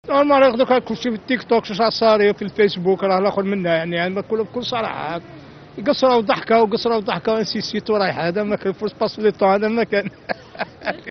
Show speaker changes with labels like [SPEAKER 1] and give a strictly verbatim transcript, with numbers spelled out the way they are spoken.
[SPEAKER 1] نورمال ياخذوك كل شيء في التيك توك، شو صاري في الفيسبوك راه ناخذ منها يعني، يعني بكل بكل صراحه قصره وضحكه وقصره وضحكه، ونسيت ورايح هذا ما كان فوز باس لي طون، هذا ما كان